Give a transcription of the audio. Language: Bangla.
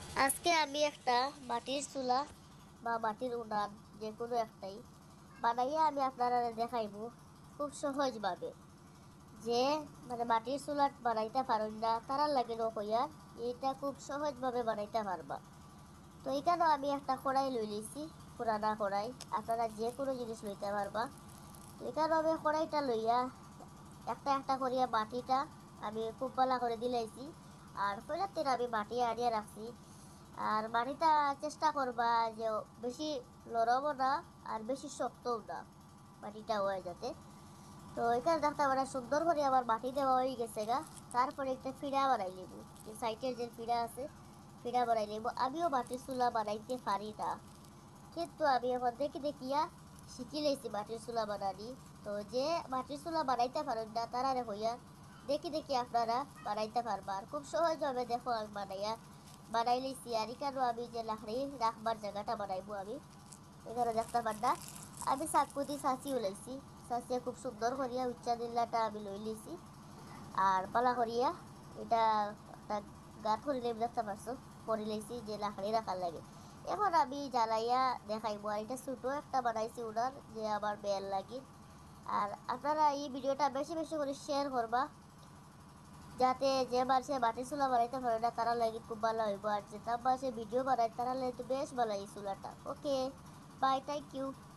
আজকে আমি একটা মাটির চুলা বা মাটির উনান যে কোনো একটাই বানাইয়া আমি আপনারা দেখাইবো খুব সহজভাবে। যে মাটির চুলা বানাইতে পারেন না তারা লাগে নকইয়া এটা খুব সহজভাবে বানাইতে পারবা। তো এখানে আমি একটা কড়াই লই লইছি, পুরানা কড়াই, আপনারা যে কোনো জিনিস লইতে পারবা। তো এখানে আমি কড়াইটা লইয়া একটা একটা করিয়া মাটিটা আমি খুব ভালো করে দিলাইছি। আর পয়লাতে আমি মাটি আনিয়ে রাখছি। আর মাটিটা চেষ্টা করবা যে বেশি নরমও না আর বেশি শক্তও না, মাটিটা হয়ে যাতে। তো এখানে দেখতে পারা সুন্দর করে আমার মাটি দেওয়া হয়ে গেছে গা। তারপরে একটা ফিড়া বানাই নেব, যে সাইডের যে ফিড়া আছে ফিড়া বানাই নেব। আমিও মাটির চুলা বানাইতে পারি না, কিন্তু আমি এখন দেখি দেখিয়া শিখি লেছি মাটির চুলা বানানি। তো যে মাটির চুলা বানাইতে পারেন না তারা হইয়া দেখি দেখি আপনারা বানাইতে পারবা। আর খুব সহজভাবে দেখো আমি বানাই লেছি। আর এখানেও আমি যে লাকড়ি রাখবার জায়গাটা বানাইবো আমি এখানে দেখতে পারনা আমি চাকুতি চাচিও লাইছি। চাচিয়া খুব সুন্দর করিয়া উচ্চা দিল্লাটা আমি লই লিছি। আর পালা করিয়া এটা একটা গাঁত করে দেখতে পারছো করে লেছি যে লাকড়ি রাখার লাগে। এখন আমি জ্বালাইয়া দেখাইবো। আর এটা ছোটো একটা বানাইছি ওনার যে আমার বেল লাগি। আর আপনারা এই ভিডিওটা বেশি বেশি করে শেয়ার করবা, যাতে যে মানুষে মাটির চুলা বানাইতে পারে না তারা লাগে খুব ভালো হইব। আর যে তার মাসে ভিডিও বানায় তারা লাগে তো বেশ ভালো এই চুলাটা। Okay, bye, thank you.